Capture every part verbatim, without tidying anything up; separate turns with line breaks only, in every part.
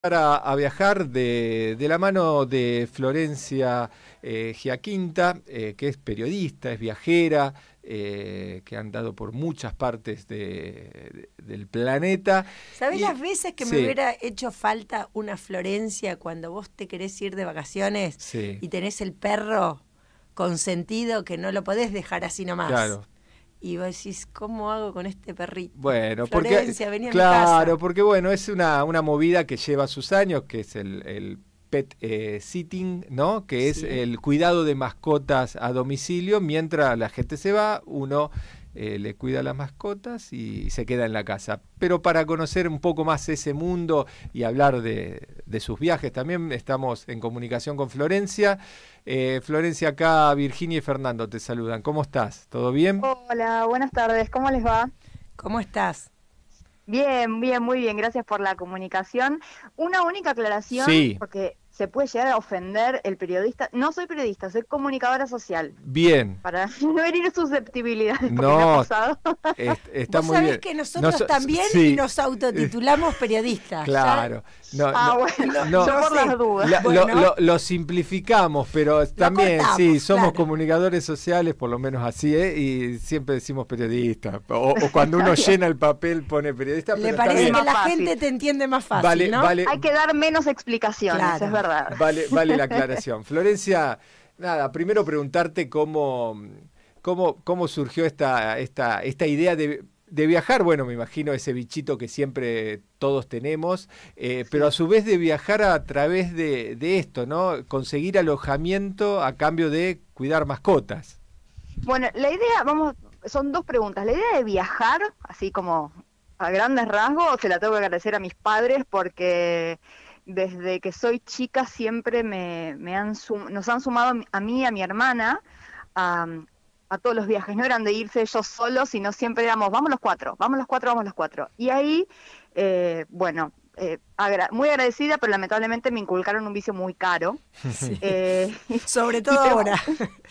A, a viajar de, de la mano de Florencia eh, Giaquinta, eh, que es periodista, es viajera, eh, que ha andado por muchas partes de, de, del planeta.
¿Sabés
y,
las veces que
sí,
me hubiera hecho falta una Florencia cuando vos te querés ir de vacaciones
sí,
y tenés el perro consentido que no lo podés dejar así nomás?
claro.
Y vos decís, ¿cómo hago con este perrito?
Bueno,
Florencia,
porque,
vení a mi
claro,
casa.
porque bueno, es una, una movida que lleva sus años, que es el, el pet eh, sitting, ¿no? Que es
Sí.
el cuidado de mascotas a domicilio, mientras la gente se va, uno eh, le cuida las mascotas y se queda en la casa. Pero para conocer un poco más ese mundo y hablar de, de sus viajes, también estamos en comunicación con Florencia. Eh, Florencia, acá Virginia y Fernando te saludan. ¿Cómo estás? ¿Todo bien?
Hola, buenas tardes, ¿cómo les va?
¿Cómo estás?
Bien, bien, muy bien, gracias por la comunicación. Una única aclaración,
Sí,
porque se puede llegar a ofender el periodista. No soy periodista, soy comunicadora social,
bien.
para no herir susceptibilidades, porque me ha
No,
pasado.
est- está
Vos
muy
sabés
bien.
que nosotros
Noso-
también
sí,
nos autotitulamos periodistas.
claro. No,
Ah,
no,
bueno,
no,
yo
no
por
sé.
las dudas.
la-
Bueno.
lo, lo- lo simplificamos, pero también
cortamos,
sí, somos
claro.
comunicadores sociales, por lo menos así, ¿eh? Y siempre decimos periodista. O, o cuando uno llena el papel pone periodista,
Le
pero está
parece
bien.
que la
Más fácil.
gente te entiende más fácil,
Vale,
¿no?
vale,
Hay que dar menos explicaciones,
Claro.
es verdad.
Vale, vale la aclaración. Florencia, nada, primero preguntarte cómo, cómo, cómo surgió esta, esta, esta idea de, de viajar. Bueno, me imagino ese bichito que siempre todos tenemos, eh, pero a su vez de viajar a través de, de esto, ¿no? Conseguir alojamiento a cambio de cuidar mascotas.
Bueno, la idea, vamos, son dos preguntas. La idea de viajar, así como a grandes rasgos, se la tengo que agradecer a mis padres porque desde que soy chica siempre me, me han sum- nos han sumado a mí y a mi hermana a, a todos los viajes. No eran de irse ellos solos, sino siempre éramos, vamos los cuatro, vamos los cuatro, vamos los cuatro. Y ahí, eh, bueno, eh, agra- muy agradecida, pero lamentablemente me inculcaron un vicio muy caro.
Sí.
Eh,
Sobre todo
y pero-
ahora.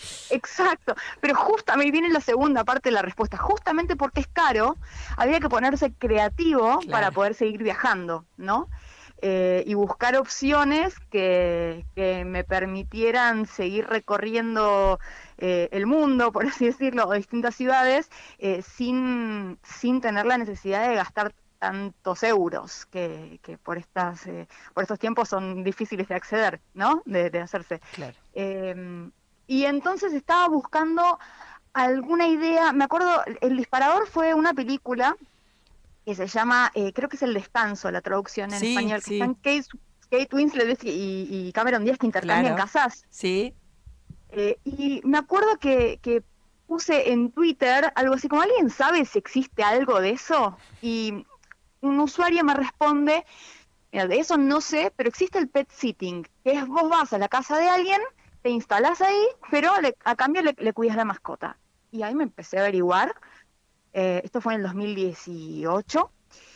Exacto, pero justamente viene la segunda parte de la respuesta. Justamente porque es caro, había que ponerse creativo
Claro.
para poder seguir viajando, ¿no? Eh, y buscar opciones que, que me permitieran seguir recorriendo eh, el mundo, por así decirlo, o distintas ciudades, eh, sin, sin tener la necesidad de gastar tantos euros que, que por estas eh, por estos tiempos son difíciles de acceder, ¿no? De, de hacerse.
Claro.
Eh, y entonces estaba buscando alguna idea, me acuerdo, El Disparador fue una película que se llama, eh, creo que es El Descanso, la traducción en
Sí,
español, que
sí.
están Kate, Kate Winslet y, y Cameron Díaz que intercambian
Claro.
casas.
Sí.
Eh, y me acuerdo que, que puse en Twitter algo así como, ¿alguien sabe si existe algo de eso? Y un usuario me responde, mira, de eso no sé, pero existe el pet sitting, que es vos vas a la casa de alguien, te instalás ahí, pero le, a cambio le, le cuidas la mascota. Y ahí me empecé a averiguar, eh, esto fue en el dos mil dieciocho,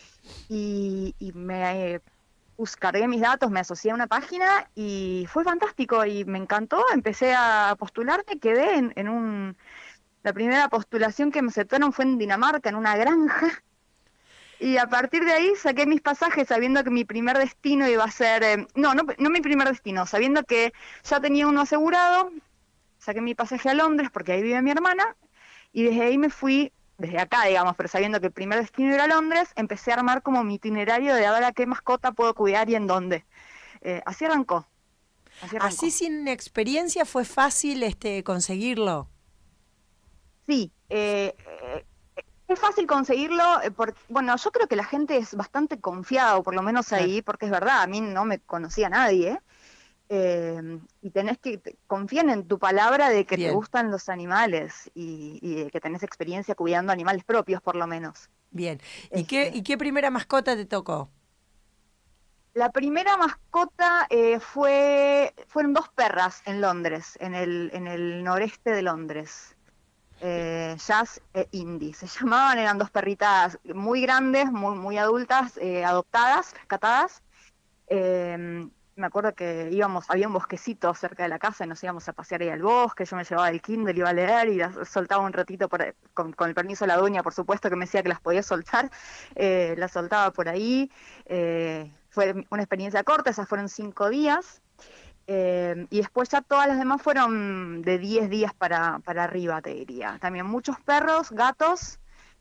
y, y me eh, pues, cargué mis datos, me asocié a una página y fue fantástico y me encantó, empecé a postularme, quedé en, en un... La primera postulación que me aceptaron fue en Dinamarca, en una granja. Y a partir de ahí saqué mis pasajes sabiendo que mi primer destino iba a ser... Eh, no, no, no mi primer destino, sabiendo que ya tenía uno asegurado, saqué mi pasaje a Londres porque ahí vive mi hermana, y desde ahí me fui, desde acá digamos, pero sabiendo que el primer destino era Londres, empecé a armar como mi itinerario de ahora qué mascota puedo cuidar y en dónde. Eh, así arrancó. Así arrancó.
Así sin experiencia fue fácil este conseguirlo.
Sí, eh, eh, es fácil conseguirlo, eh, porque, bueno, yo creo que la gente es bastante confiada, o por lo menos ahí, porque es verdad, a mí no me conocía nadie, eh, y tenés que, te- confían en tu palabra de que
Bien.
te gustan los animales, y, y de que tenés experiencia cuidando animales propios, por lo menos.
Bien. ¿Y qué,
Este.
¿Y qué primera mascota te tocó?
La primera mascota eh, fue, fueron dos perras en Londres, en el, en el noreste de Londres. Eh, Jazz e Indy se llamaban, eran dos perritas muy grandes, muy, muy adultas, eh, adoptadas, rescatadas. Eh, me acuerdo que íbamos, había un bosquecito cerca de la casa y nos íbamos a pasear ahí al bosque, yo me llevaba el Kindle, iba a leer y las soltaba un ratito, por, con, con el permiso de la dueña, por supuesto, que me decía que las podía soltar, eh, las soltaba por ahí. Eh, fue una experiencia corta, esas fueron cinco días. Eh, y después ya todas las demás fueron de diez días para, para arriba, te diría. También muchos perros, gatos.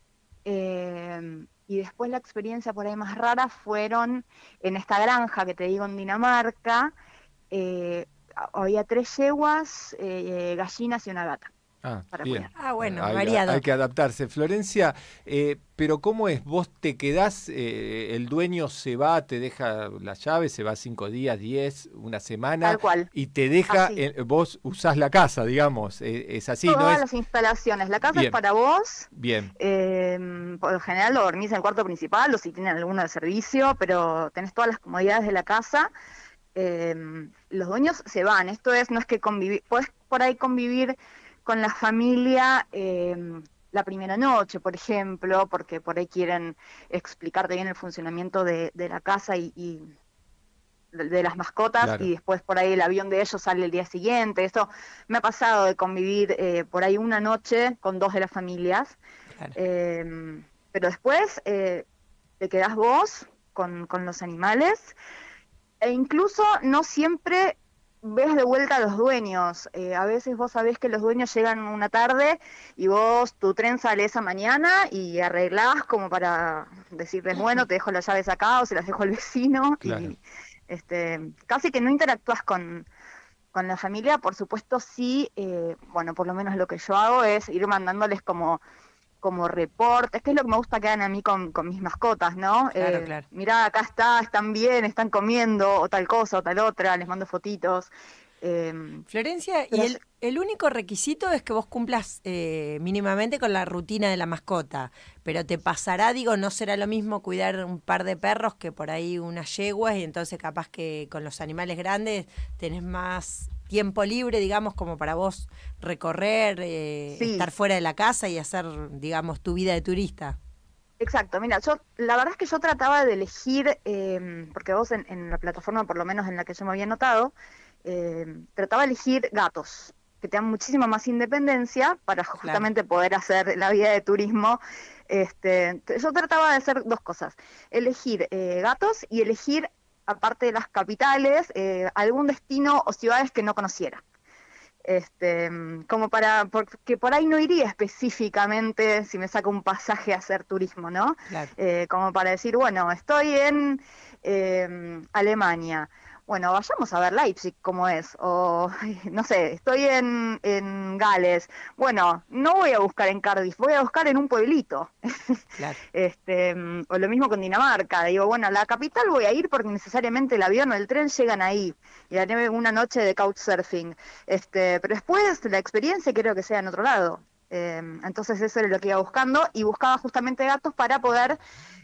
Eh, y después la experiencia por ahí más rara fueron en esta granja que te digo en Dinamarca. Eh, había tres yeguas, eh, gallinas y una gata.
Ah,
para
bien.
cuidar.
Ah, bueno,
hay,
variado.
hay que adaptarse. Florencia, eh, pero ¿cómo es? ¿Vos te quedás, eh, el dueño se va, te deja la llave, se va cinco días, diez, una semana,
Tal cual.
y te deja,
Así.
eh, vos usás la casa, digamos, eh, es así,
Todas
¿no es?
las instalaciones. La casa
Bien.
es para vos.
Bien,
Eh, por lo general lo dormís en el cuarto principal o si tienen alguno de servicio, pero tenés todas las comodidades de la casa. Eh, los dueños se van. Esto es, no es que convivir, podés por ahí convivir con la familia eh, la primera noche, por ejemplo, porque por ahí quieren explicarte bien el funcionamiento de, de la casa y, y de, de las mascotas,
claro.
y después por ahí el avión de ellos sale el día siguiente. Esto me ha pasado de convivir eh, por ahí una noche con dos de las familias,
Claro.
eh, pero después eh, te quedás vos con, con los animales, e incluso no siempre ves de vuelta a los dueños. Eh, a veces vos sabés que los dueños llegan una tarde y vos, tu tren sale esa mañana y arreglás como para decirles, bueno, te dejo las llaves acá o se las dejo al vecino.
Claro.
Y este, casi que no interactúas con, con la familia. Por supuesto sí, eh, bueno, por lo menos lo que yo hago es ir mandándoles como como reportes, que es lo que me gusta que hagan a mí con, con mis mascotas, ¿no?
Claro,
eh,
claro.
Mirá, acá está, están bien, están comiendo, o tal cosa, o tal otra, les mando fotitos. Eh,
Florencia, y
pero
el, el único requisito es que vos cumplas eh, mínimamente con la rutina de la mascota, pero te pasará, digo, no será lo mismo cuidar un par de perros que por ahí unas yeguas, y entonces capaz que con los animales grandes tenés más tiempo libre, digamos, como para vos recorrer, eh,
Sí.
estar fuera de la casa y hacer, digamos, tu vida de turista.
Exacto, mira, yo la verdad es que yo trataba de elegir, eh, porque vos en, en la plataforma, por lo menos en la que yo me había notado, eh, trataba de elegir gatos, que tengan muchísima más independencia para justamente poder hacer la vida de turismo. Este, yo trataba de hacer dos cosas, elegir eh, gatos y elegir, aparte de las capitales, eh, algún destino o ciudades que no conociera. Este, como para, porque por ahí no iría específicamente si me saco un pasaje a hacer turismo, ¿no?
Claro.
Eh, como para decir, bueno, estoy en eh, Alemania, bueno, vayamos a ver Leipzig cómo es, o no sé, estoy en, en Gales, bueno, no voy a buscar en Cardiff, voy a buscar en un pueblito.
Claro.
Este, o lo mismo con Dinamarca, digo, bueno, a la capital voy a ir porque necesariamente el avión o el tren llegan ahí, y haré una noche de couchsurfing, este, pero después la experiencia quiero que sea en otro lado. Eh, entonces eso era lo que iba buscando, y buscaba justamente gatos para poder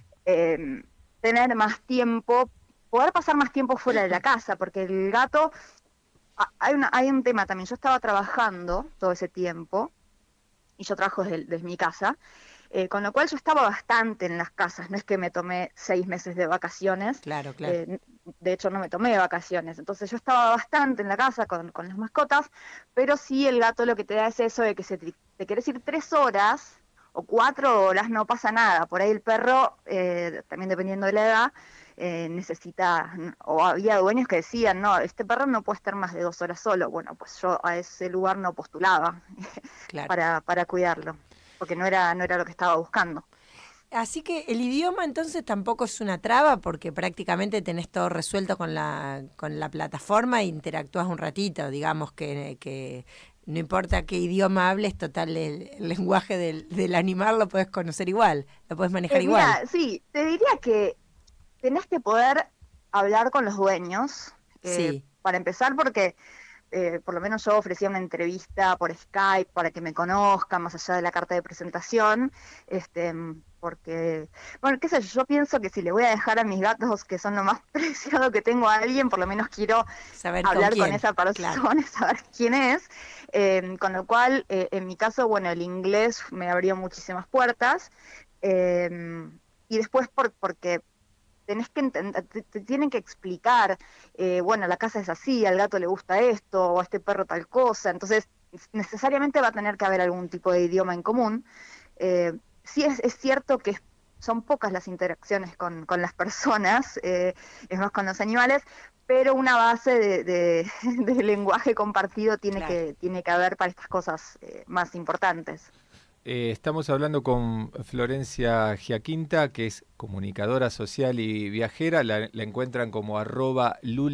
eh, tener más tiempo, poder pasar más tiempo fuera de la casa, porque el gato, hay, una, hay un tema también, yo estaba trabajando todo ese tiempo, y yo trabajo desde, desde mi casa, eh, con lo cual yo estaba bastante en las casas, no es que me tomé seis meses de vacaciones,
Claro, claro.
eh, de hecho no me tomé vacaciones, entonces yo estaba bastante en la casa con, con las mascotas, pero sí el gato lo que te da es eso de que si te, te querés ir tres horas o cuatro horas, no pasa nada. Por ahí el perro, eh, también dependiendo de la edad, eh, necesita, o había dueños que decían, no, este perro no puede estar más de dos horas solo. Bueno, pues yo a ese lugar no postulaba
Claro.
para, para cuidarlo, porque no era, no era lo que estaba buscando.
Así que el idioma entonces tampoco es una traba, porque prácticamente tenés todo resuelto con la, con la plataforma e interactúas un ratito, digamos que, que no importa qué idioma hables, total, el, el lenguaje del, del animal lo podés conocer igual, lo podés manejar
Eh,
igual.
mira, sí, te diría que tenés que poder hablar con los dueños, eh,
Sí.
para empezar, porque eh, por lo menos yo ofrecía una entrevista por Skype para que me conozcan, más allá de la carta de presentación, este, porque, bueno, qué sé yo, yo pienso que si le voy a dejar a mis gatos, que son lo más preciado que tengo a alguien, por lo menos quiero
Saber
hablar
con,
con
quién.
esa persona,
Claro.
saber quién es, eh, con lo cual, eh, en mi caso, bueno, el inglés me abrió muchísimas puertas, eh, y después por, porque tenés que entender, te, te tienen que explicar, eh, bueno, la casa es así, al gato le gusta esto, o a este perro tal cosa, entonces necesariamente va a tener que haber algún tipo de idioma en común. Eh, sí es, es cierto que es son pocas las interacciones con, con las personas, eh, es más con los animales, pero una base de, de, de lenguaje compartido tiene, claro, que, tiene que haber para estas cosas eh, más importantes.
Eh, estamos hablando con Florencia Giaquinta, que es comunicadora social y viajera. La, la encuentran como arroba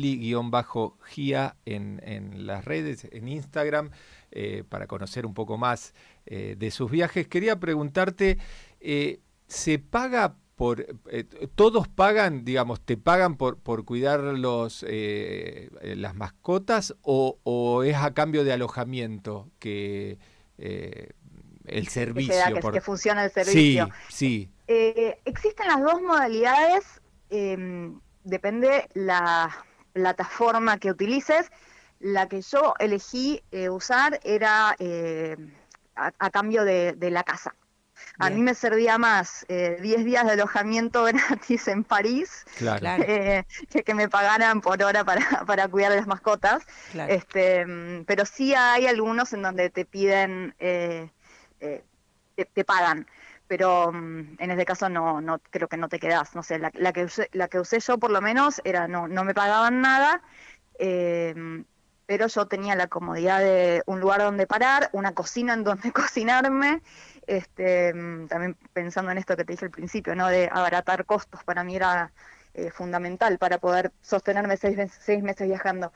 luli-gia en, en las redes, en Instagram, eh, para conocer un poco más eh, de sus viajes. Quería preguntarte, eh, ¿se paga por, eh, todos pagan, digamos, te pagan por, por cuidar los, eh, las mascotas o, o es a cambio de alojamiento que... Eh, el servicio.
Que, da, que,
por...
que funciona el servicio.
Sí, sí.
Eh, existen las dos modalidades, eh, depende la plataforma que utilices. La que yo elegí eh, usar era eh, a, a cambio de, de la casa. A Bien. mí me servía más eh, diez días de alojamiento gratis en París,
claro.
eh, que, que me pagaran por hora para, para cuidar de las mascotas. Claro. Este, pero sí hay algunos en donde te piden... Eh, Eh, te, te pagan, pero um, en este caso no, no creo que no te quedás, no sé, la, la que usé, la que usé yo por lo menos era no, no me pagaban nada, eh, pero yo tenía la comodidad de un lugar donde parar, una cocina en donde cocinarme, este, también pensando en esto que te dije al principio, ¿no? De abaratar costos, para mí era eh, fundamental para poder sostenerme seis, seis meses viajando.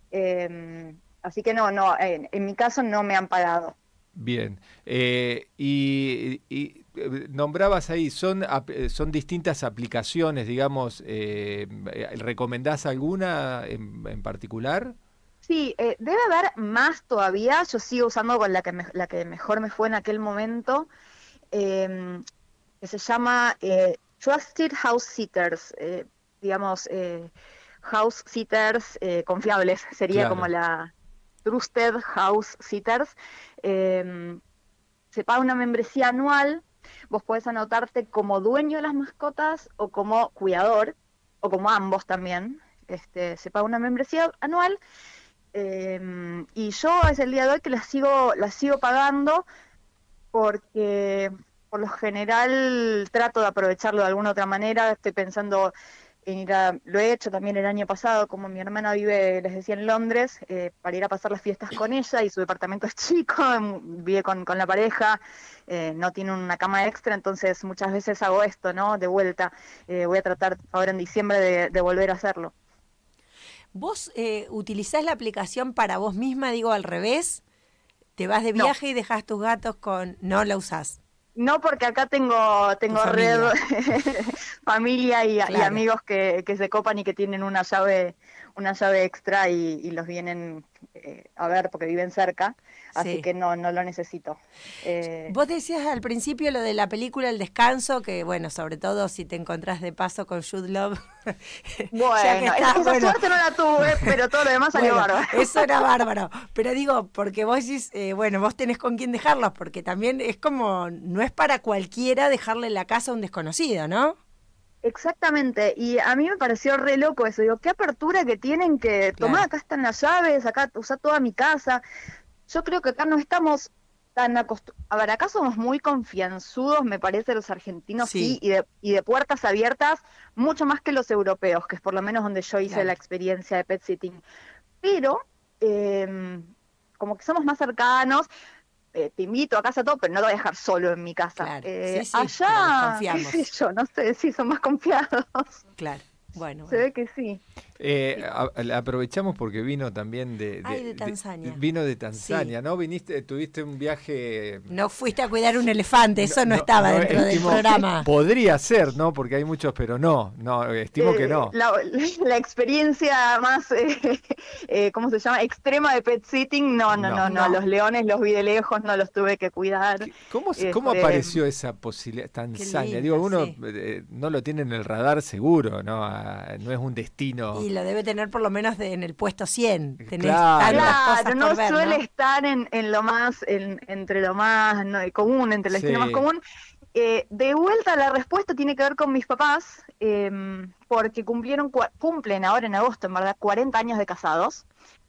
Eh, así que no, no, en, en mi caso no me han pagado.
Bien, eh, y, y nombrabas ahí, son, son distintas aplicaciones, digamos, eh, ¿recomendás alguna en, en particular?
Sí, eh, debe haber más todavía, yo sigo usando con la que, me, la que mejor me fue en aquel momento, eh, que se llama eh, Trusted House Sitters, eh, digamos, eh, house sitters eh, confiables, sería claro. como la... Trusted House Sitters, eh, se paga una membresía anual, vos podés anotarte como dueño de las mascotas o como cuidador, o como ambos también, este, se paga una membresía anual, eh, y yo es el día de hoy que la sigo, la sigo pagando porque por lo general trato de aprovecharlo de alguna otra manera, estoy pensando... En ir a, lo he hecho también el año pasado, como mi hermana vive, les decía, en Londres, eh, para ir a pasar las fiestas con ella, y su departamento es chico, vive con, con la pareja, eh, no tiene una cama extra, entonces muchas veces hago esto, ¿no? De vuelta, eh, voy a tratar ahora en diciembre de, de volver a hacerlo.
¿Vos eh, utilizás la aplicación para vos misma, digo al revés? ¿Te vas de viaje no. y dejás tus gatos con...? ¿No la usás?
No, porque acá tengo tengo
familia.
red, familia y, claro. y amigos que, que se copan y que tienen una llave una llave extra y, y los vienen eh, a ver porque viven cerca, así sí. que no no lo necesito.
Eh, Vos decías al principio lo de la película El Descanso, que bueno, sobre todo si te encontrás de paso con Jude Law.
Bueno, está, esa bueno. suerte no la tuve, pero todo lo demás salió bueno, bárbaro.
Eso era bárbaro, pero digo, porque vos decís, eh, bueno, vos tenés con quién dejarlos, porque también es como, no es para cualquiera dejarle la casa a un desconocido, ¿no?
Exactamente, y a mí me pareció re loco eso, digo, qué apertura que tienen que tomar, claro. Acá están las llaves, acá usa toda mi casa. Yo creo que acá no estamos tan acostumbrados, a ver, acá somos muy confianzudos, me parece, los argentinos sí, sí y, de, y de puertas abiertas, mucho más que los europeos, que es por lo menos donde yo hice claro. la experiencia de pet sitting, pero eh, como que somos más cercanos. Eh, te invito a casa todo, pero no lo voy a dejar solo en mi casa.
Claro.
Eh,
sí, sí,
allá, qué sé yo, no sé si son más confiados.
Claro, bueno.
Se
bueno.
ve que sí.
Eh, a, aprovechamos porque vino también de, de,
Ay, de Tanzania.
De, vino de Tanzania,
sí.
¿no? Viniste, tuviste un viaje...
No fuiste a cuidar un elefante, eso no, no estaba no, dentro estimo, del programa.
Podría ser, ¿no? Porque hay muchos, pero no, no, estimo eh, que no.
La, la experiencia más, eh, eh, ¿cómo se llama? Extrema de pet sitting, no, no, no, no, no. Los leones los vi de lejos, no los tuve que cuidar.
¿Cómo, este... ¿cómo apareció esa posibilidad? Tanzania, lindo, digo, uno sí. eh, no lo tiene en el radar seguro, ¿no? Ah, no es un destino...
Y lo debe tener por lo menos de, en el puesto cien. Tenés
claro,
claro no ver, suele ¿no? estar en, en lo más, en, entre lo más no, común, entre el sí. destino más común. Eh, de vuelta la respuesta tiene que ver con mis papás, eh, porque cumplieron cumplen ahora en agosto, en verdad, cuarenta años de casados,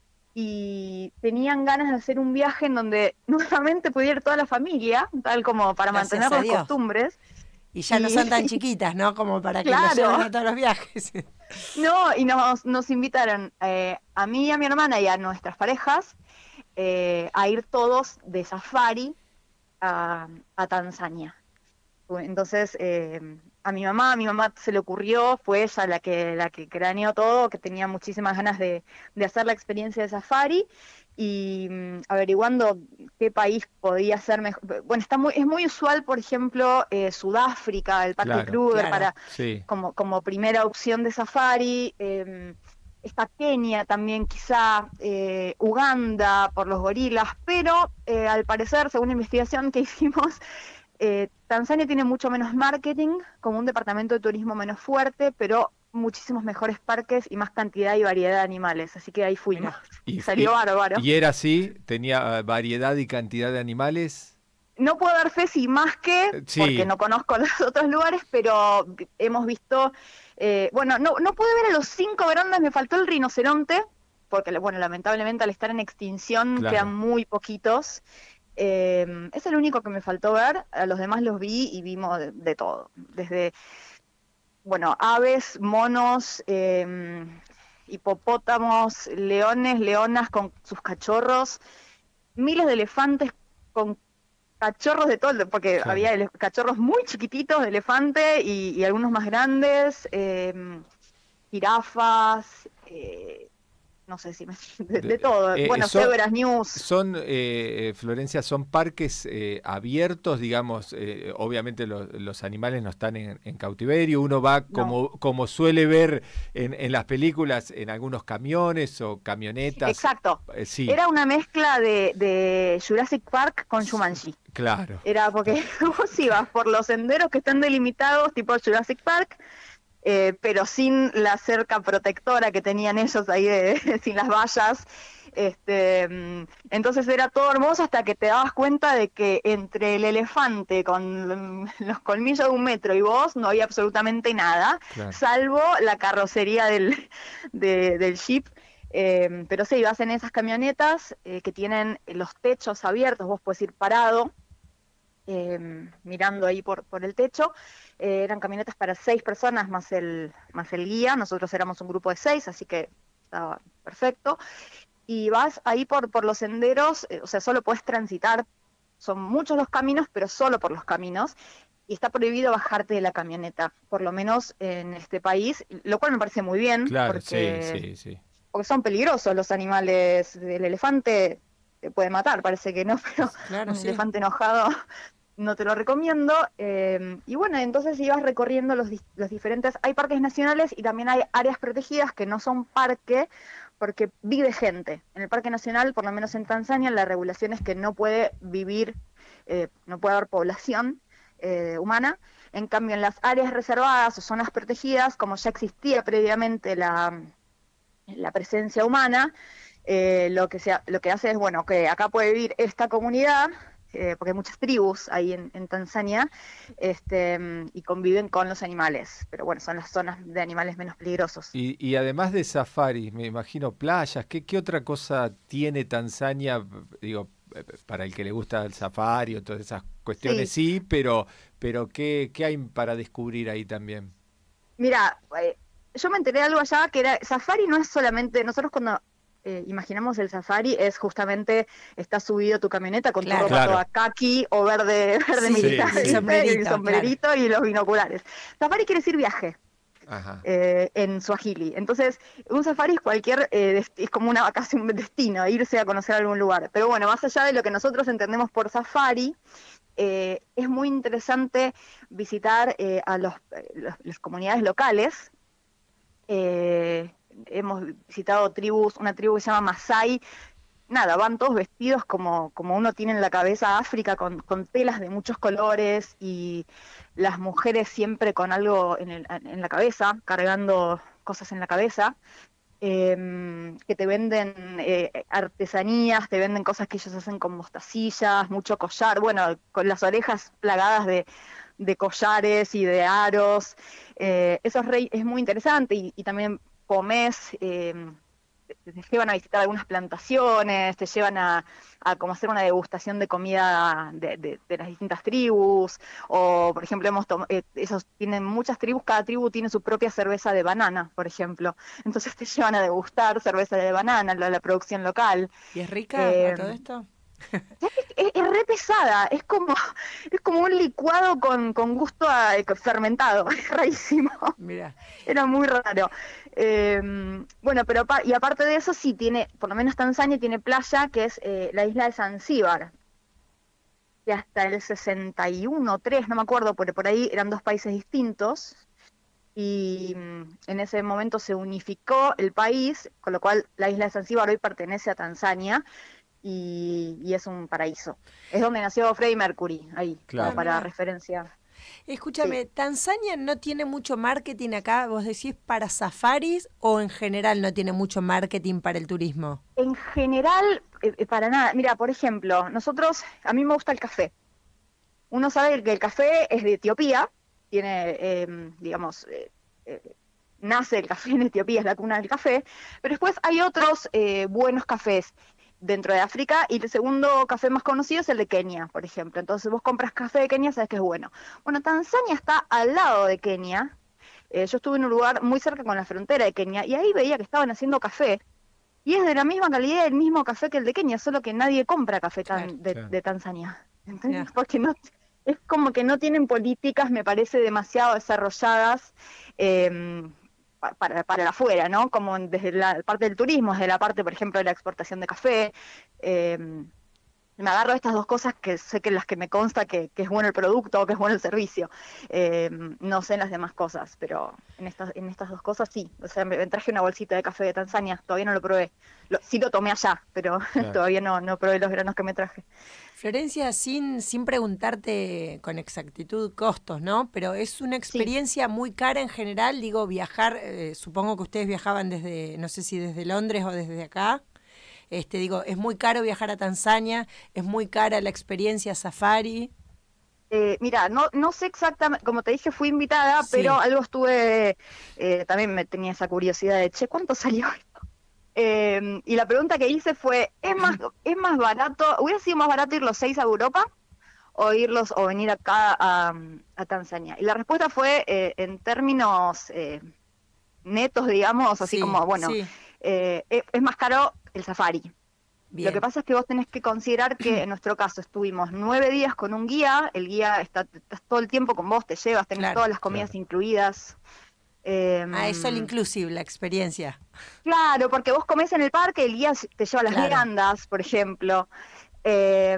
y tenían ganas de hacer un viaje en donde nuevamente pudiera ir toda la familia, tal como para
Gracias
mantener las costumbres.
Y ya no
Y-
son tan chiquitas, ¿no? Como para que
Claro.
los lleven a todos los viajes.
No, y nos, nos invitaron eh, a mí, a mi hermana y a nuestras parejas eh, a ir todos de safari a, a Tanzania. Entonces, eh, a mi mamá, a mi mamá se le ocurrió, fue ella la que, la que craneó todo, que tenía muchísimas ganas de, de hacer la experiencia de safari y mm, averiguando qué país podía ser mejor. Bueno, está muy, es muy usual, por ejemplo, eh, Sudáfrica, el Parque
Claro,
Kruger,
claro.
para
sí.
como, como primera opción de safari. Eh, está Kenia también, quizá eh, Uganda por los gorilas, pero eh, al parecer, según la investigación que hicimos, eh, Tanzania tiene mucho menos marketing, como un departamento de turismo menos fuerte, pero muchísimos mejores parques y más cantidad y variedad de animales, así que ahí fuimos.
Y,
Salió
y-
bárbaro.
y era así, tenía eh, variedad y cantidad de animales.
No puedo dar fe si más que,
Eh, sí.
porque no conozco los otros lugares, pero vi- hemos visto, eh, bueno, no, no pude ver a los cinco grandes, me faltó el rinoceronte, porque, bueno, lamentablemente al estar en extinción
Claro.
quedan muy poquitos. Eh, es el único que me faltó ver, a los demás los vi y vimos de, de todo, desde, bueno, aves, monos, eh, hipopótamos, leones, leonas con sus cachorros, miles de elefantes con cachorros de todo, porque
Claro.
había ele- cachorros muy chiquititos de elefante y, y algunos más grandes, eh, jirafas, eh, no sé si me... De, de
De-
todo.
eh,
Bueno,
son-
cebras news.
Son, eh, eh, Florencia, son parques eh, abiertos, digamos, eh, obviamente los, los animales no están en, en cautiverio, uno va como, como suele ver en, en las películas, en algunos camiones o camionetas.
Exacto.
Eh, sí,
Era una mezcla de, de Jurassic Park con Jumanji.
claro.
Era porque vos ibas por los senderos que están delimitados, tipo Jurassic Park, eh, pero sin la cerca protectora que tenían ellos ahí, de, sin las vallas. Este, mm, entonces era todo hermoso hasta que te dabas cuenta de que entre el elefante con mm, los colmillos de un metro y vos no había absolutamente nada,
Claro.
salvo la carrocería del, de- del jeep. Eh, pero sí, vas en esas camionetas eh, que tienen los techos abiertos, vos puedes ir parado eh, mirando ahí por, por el techo. Eh, eran camionetas para seis personas más el, más el guía, nosotros éramos un grupo de seis, así que estaba perfecto. Y vas ahí por, por los senderos, eh, o sea, solo puedes transitar, son muchos los caminos, pero solo por los caminos, y está prohibido bajarte de la camioneta, por lo menos en este país, lo cual me parece muy bien,
Claro,
porque,
sí, sí, sí.
porque son peligrosos los animales. El elefante te puede matar, parece que no, pero
Claro,
un
sí.
elefante enojado no te lo recomiendo. Eh, y bueno, entonces ibas recorriendo los, dis- los diferentes, hay parques nacionales y también hay áreas protegidas que no son parque, porque vive gente. En el Parque Nacional, por lo menos en Tanzania, la regulación es que no puede vivir, eh, no puede haber población eh, humana. En cambio, en las áreas reservadas o zonas protegidas, como ya existía previamente la, la presencia humana, eh, lo que se, lo que hace es, bueno, que acá puede vivir esta comunidad, eh, porque hay muchas tribus ahí en, en Tanzania, este, mm, y conviven con los animales, pero bueno, son las zonas de animales menos peligrosos.
Y, y además de safaris, me imagino playas, ¿qué, qué otra cosa tiene Tanzania? Digo, eh, para el que le gusta el safari o todas esas cuestiones, sí, pero, pero ¿qué, qué hay para descubrir ahí también?
Mira, eh, yo me enteré de algo allá que era, safari no es solamente, nosotros cuando eh, imaginamos el safari es justamente, está subido tu camioneta con
Claro.
tu ropa
Claro.
toda kaki o verde, verde
Sí,
militar,
sí. El
¿viste?
sombrerito,
Y el sombrerito y los binoculares. Safari quiere decir viaje.
Ajá.
Eh, en Swahili. Entonces, un safari es cualquier, eh, dest- es como una vacación, un destino, irse a conocer algún lugar. Pero bueno, más allá de lo que nosotros entendemos por safari, eh, es muy interesante visitar eh, a los, eh, los- las comunidades locales. Eh, hemos visitado tribus, una tribu que se llama Masai. Nada, van todos vestidos como, como uno tiene en la cabeza África, con, con telas de muchos colores, y las mujeres siempre con algo en, el, en la cabeza, cargando cosas en la cabeza, eh, que te venden eh, artesanías, te venden cosas que ellos hacen con mostacillas, mucho collar, bueno, con las orejas plagadas de, de collares y de aros. Eh, eso es, re, es muy interesante, y, y también comes... Eh, te, te llevan a visitar algunas plantaciones, te llevan a, a como hacer una degustación de comida de, de, de las distintas tribus, o por ejemplo, hemos tom- eh, esos tienen muchas tribus, cada tribu tiene su propia cerveza de banana, por ejemplo. Entonces te llevan a degustar cerveza de banana, la, la producción local.
¿Y es rica a
Eh,
todo esto?
es, es re pesada, es como, es como un licuado con, con gusto a eh, fermentado, es rarísimo.
Mira,
Era muy raro. Eh, bueno, pero apa- y aparte de eso, sí tiene, por lo menos Tanzania tiene playa, que es eh, la isla de Zanzíbar, que hasta el sesenta y uno, tres, no me acuerdo, pero por ahí eran dos países distintos, y mm, en ese momento se unificó el país, con lo cual la isla de Zanzíbar hoy pertenece a Tanzania, y, y es un paraíso. Es donde nació Freddie Mercury, ahí, como
ah,
Claro.
para
mira.
referencia. Sí.
Escúchame, ¿Tanzania no tiene mucho marketing acá? ¿Vos decís para safaris o en general no tiene mucho marketing para el turismo?
En general, eh, eh, para nada. Mira, por ejemplo, nosotros, a mí me gusta el café. Uno sabe que el café es de Etiopía, tiene, eh, digamos, eh, eh, nace el café en Etiopía, es la cuna del café, pero después hay otros eh, buenos cafés dentro de África, y el segundo café más conocido es el de Kenia, por ejemplo. Entonces vos compras café de Kenia, sabes que es bueno. Bueno, Tanzania está al lado de Kenia. Eh, yo estuve en un lugar muy cerca con la frontera de Kenia, y ahí veía que estaban haciendo café, y es de la misma calidad del mismo café que el de Kenia, solo que nadie compra café
Claro.
tan, de,
Claro.
de Tanzania. Entonces,
Mira.
porque no, es como que no tienen políticas, me parece, demasiado desarrolladas eh, pa- para, para afuera, ¿no? Como en- desde la parte del turismo, desde la parte, por ejemplo, de la exportación de café. eh, Me agarro a estas dos cosas que sé que las que me consta que, que es bueno el producto o que es bueno el servicio. Eh, no sé en las demás cosas, pero en estas, en estas dos cosas sí. O sea, me, me traje una bolsita de café de Tanzania, todavía no lo probé. Lo, sí lo tomé allá, pero
Claro.
todavía no, no probé los granos que me traje.
Florencia, sin, sin preguntarte con exactitud costos, ¿no? Pero es una
Sí.
experiencia muy cara en general, digo, viajar, eh, supongo que ustedes viajaban desde, no sé si desde Londres o desde acá. Este, digo, es muy caro viajar a Tanzania, es muy cara la experiencia safari.
Eh, mira, no, no sé exactamente, como te dije, fui invitada,
Sí.
pero algo estuve, eh, también me tenía esa curiosidad de, che, ¿cuánto salió esto? Eh, y la pregunta que hice fue, ¿es más, es más barato, hubiera sido más barato ir los seis a Europa o irlos o venir acá a, a Tanzania? Y la respuesta fue, eh, en términos eh, netos, digamos, así
Sí,
como, bueno,
sí,
eh, es, es más caro el safari. Lo que
bien.
pasa es que vos tenés que considerar que en nuestro caso estuvimos nueve días con un guía, el guía está, estás todo el tiempo con vos, te llevas, tenés
Claro.
todas las comidas
Claro.
incluidas. Eh,
Ah, es all inclusive la experiencia.
claro, porque vos comés en el parque, el guía te lleva a las
Claro.
viandas, por ejemplo. Eh,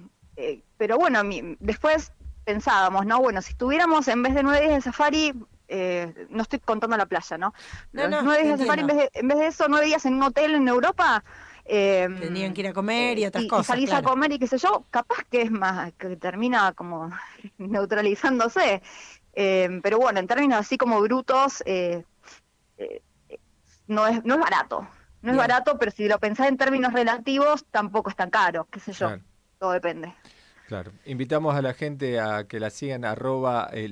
eh, pero bueno, mi- después pensábamos, ¿no? Bueno, si estuviéramos en vez de nueve días de safari, eh, no estoy contando la playa, ¿no?
No,
Los
no,
nueve
te
días de safari, en
entiendo.
vez de, en vez de eso, nueve días en un hotel en Europa, eh,
Tenían que ir a comer y
eh,
otras
y, y
cosas,
salís
claro.
a comer y qué sé yo, capaz que es más, que termina como neutralizándose. Eh, pero bueno, en términos así como brutos, eh, eh, no es, no es barato. No es
Bien.
barato, pero si lo pensás en términos relativos, tampoco es tan caro, qué sé yo.
Claro.
Todo depende.
Claro. Invitamos a la gente a que la sigan arroba eh,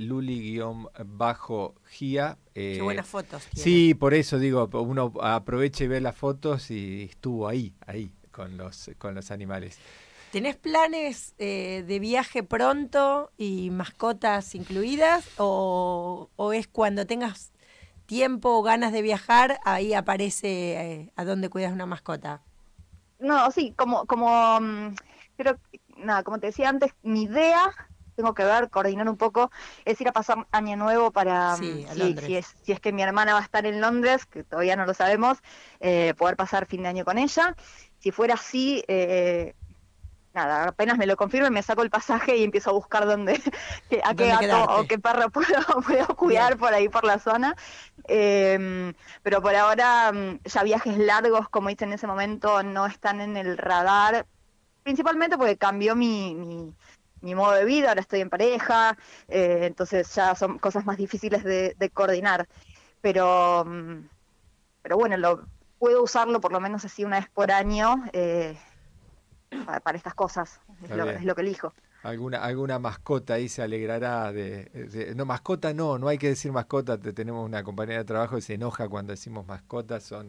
luli-gia.
Qué
Eh,
buenas fotos tiene.
sí, por eso digo, uno aprovecha y ve las fotos y estuvo ahí, ahí, con los, con los animales.
¿Tenés planes eh, de viaje pronto y mascotas incluidas? ¿O, o es cuando tengas tiempo o ganas de viajar, ahí aparece eh, a dónde cuidas una mascota?
No, sí, como, como, mm, pero nada, como te decía antes, mi idea, tengo que ver, coordinar un poco, es ir a pasar Año Nuevo para,
Sí,
mm,
a
si,
Londres.
si es, si es que mi hermana va a estar en Londres, que todavía no lo sabemos, eh, poder pasar fin de año con ella. Si fuera así, eh, nada, apenas me lo confirme, me saco el pasaje y empiezo a buscar dónde, que- a qué
¿Dónde
gato
quedarte?
o qué perro puedo, puedo cuidar
Bien.
por ahí por la zona. Eh, pero por ahora mm, ya viajes largos, como hice en ese momento, no están en el radar, principalmente porque cambió mi, mi, mi modo de vida, ahora estoy en pareja, eh, entonces ya son cosas más difíciles de, de coordinar. Pero, mm, pero bueno, lo, puedo usarlo por lo menos así una vez por año. Eh, para, para estas cosas, es
Está
lo,
bien.
es lo que elijo.
Alguna, alguna mascota ahí se alegrará de, de- No, mascota no, no hay que decir mascota. te- Tenemos una compañera de trabajo que se enoja cuando decimos mascota. Son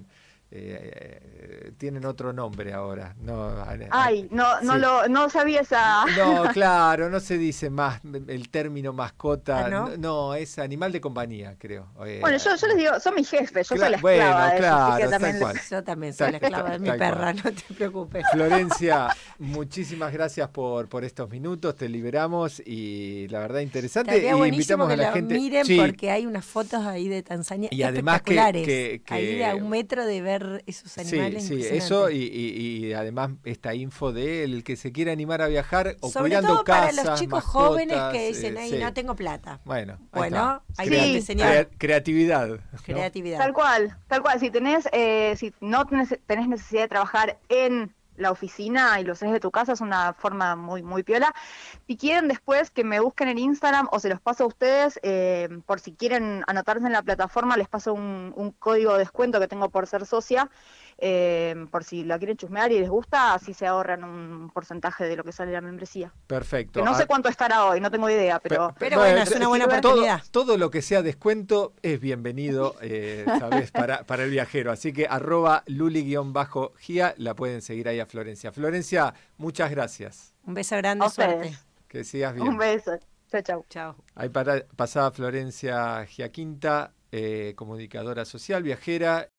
Eh, tienen otro nombre ahora. No,
Ay, no, no
sí.
lo, no sabía esa.
No, claro, no se dice más el término mascota.
¿Ah, no?
no? no, es animal de compañía, creo. Eh,
Bueno, yo, yo les digo, son mis jefes, yo
Cla-
soy la esclava
bueno,
de ellos, así que
claro,
también
tal cual.
les-
Yo también soy la
Tal-
esclava de mi
tal
perra,
cual.
no te preocupes.
Florencia, muchísimas gracias por, por estos minutos, te liberamos y la verdad interesante.
Estaría
Y
buenísimo
invitamos
que
a la
la
gente.
miren
Sí,
porque hay unas fotos ahí de Tanzania
Y además que-
espectaculares.
que- que-
Ahí de a un metro de ver esos
sí,
animales.
sí,
impresionante.
eso y, y- y además esta info de el que se quiera animar a viajar o
Sobre
cuidando
todo para
casas,
los chicos
mascotas,
jóvenes que dicen,
eh,
ay,
sí.
no tengo plata.
Bueno, ahí
Bueno,
está.
hay
que
Crea-
enseñar.
crea- creatividad. ¿no?
Creatividad.
Tal cual, tal cual. Si tenés, eh, si no tenés, tenés necesidad de trabajar en la oficina y lo haces de tu casa, es una forma muy, muy piola. Si quieren después que me busquen en Instagram o se los paso a ustedes, eh, por si quieren anotarse en la plataforma, les paso un, un código de descuento que tengo por ser socia, eh, por si la quieren chusmear y les gusta, así se ahorran un porcentaje de lo que sale la membresía.
Perfecto.
Que no sé
Ah,
cuánto estará hoy, no tengo idea, pero...
Pero bueno, es una buena
todo-
oportunidad.
Todo, lo que sea descuento es bienvenido, eh, ¿sabes? Para, para el viajero. Así que arroba luli-gia, la pueden seguir ahí a Florencia. Florencia, muchas gracias.
Un beso grande,
A
suerte.
ustedes.
Que sigas bien.
Un beso. Chao, chao.
Chao.
Ahí para, pasaba Florencia Giaquinta, eh, comunicadora social, viajera.